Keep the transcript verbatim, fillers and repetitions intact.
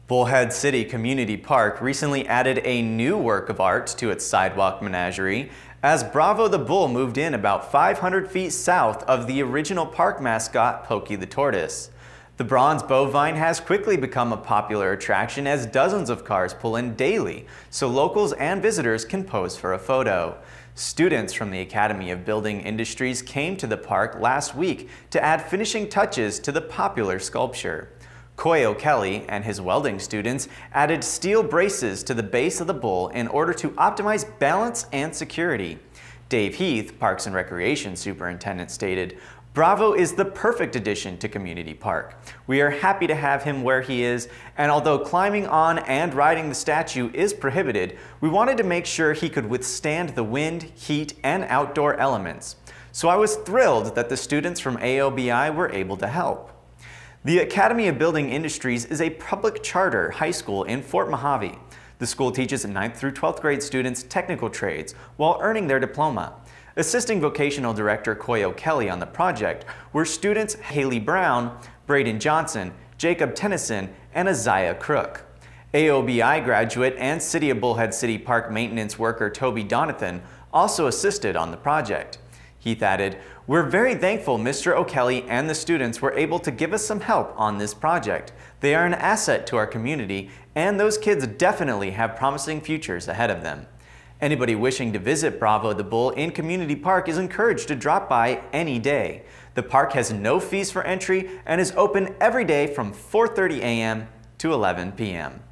Bullhead City Community Park recently added a new work of art to its sidewalk menagerie as Bravo the Bull moved in about five hundred feet south of the original park mascot, Poki the Tortoise. The bronze bovine has quickly become a popular attraction as dozens of cars pull in daily, so locals and visitors can pose for a photo. Students from the Academy of Building Industries came to the park last week to add finishing touches to the popular sculpture. Coy O'Kelley and his welding students added steel braces to the base of the bull in order to optimize balance and security. Dave Heath, Parks and Recreation Superintendent, stated, "Bravo is the perfect addition to Community Park. We are happy to have him where he is, and although climbing on and riding the statue is prohibited, we wanted to make sure he could withstand the wind, heat, and outdoor elements. So I was thrilled that the students from A O B I were able to help." The Academy of Building Industries is a public charter high school in Fort Mojave. The school teaches ninth through twelfth grade students technical trades while earning their diploma. Assisting vocational director Coy O'Kelley on the project were students Haley Brown, Braden Johnson, Jacob Tennyson, and Isaiah Crook. A O B I graduate and City of Bullhead City Park maintenance worker Toby Donathan also assisted on the project. Heath added, "We're very thankful Mister O'Kelley and the students were able to give us some help on this project. They are an asset to our community, and those kids definitely have promising futures ahead of them." Anybody wishing to visit Bravo the Bull in Community Park is encouraged to drop by any day. The park has no fees for entry and is open every day from four thirty a m to eleven p m